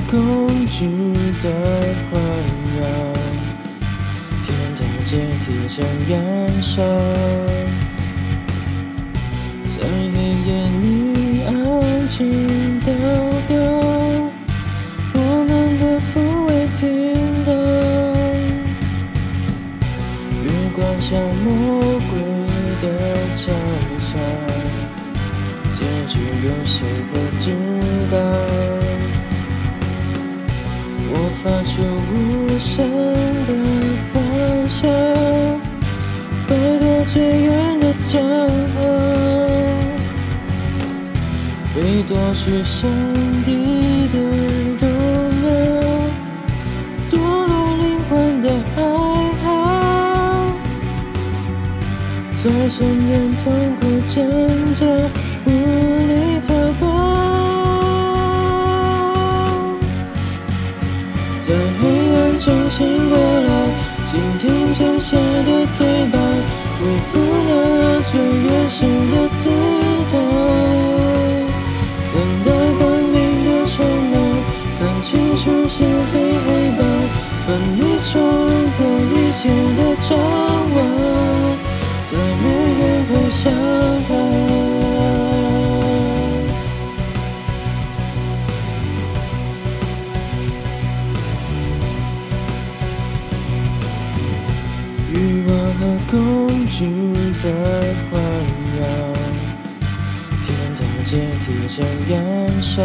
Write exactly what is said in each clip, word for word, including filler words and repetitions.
公主在环绕，天堂阶梯正燃烧，在黑夜里安静祷告，我们的父未听到，月光下魔鬼的嘲笑，结局有谁会知道？我发出无声的咆哮，摆脱最远的骄傲，被夺去上帝的荣耀，堕落灵魂的哀嚎，在深渊痛苦挣扎，无力逃跑。在黑暗中醒过来，倾听前写的对白，恢复了最原始的姿态，等待光明的重来，看清楚是非黑白，分离冲破一切的障碍，再没人会伤害。欲望和公主在环绕，天堂阶梯正燃烧，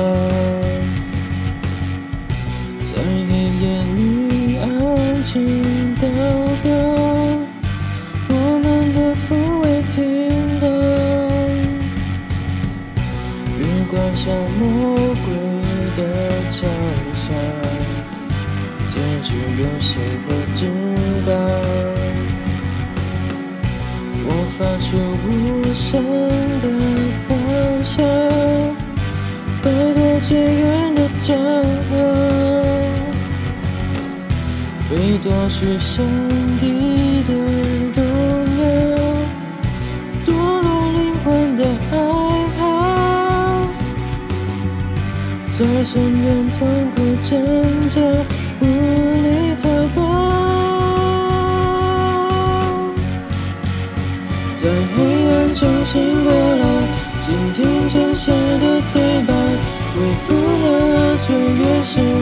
在黑夜里安静祷告，我们的父未听到，月光下魔鬼的嘲笑，结局有谁会知道？我发出无声的咆哮，摆脱最远的骄傲，被夺去上帝的荣耀，堕落灵魂的哀嚎，在深渊痛苦挣扎，无力逃跑。在黑暗中醒过来，倾听前写的对白，恢复了最原始